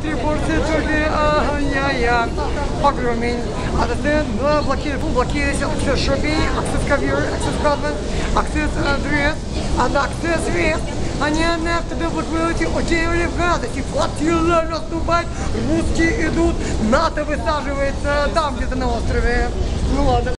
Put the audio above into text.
три порции turkey, я погромень. Adesso blokkeer access shopping, access caviar, access Godman, access dress, and access vest. Они на блокируете очень ребята, флотилия наступать, русские идут, НАТО высаживается там где-то на острове. Ну ладно.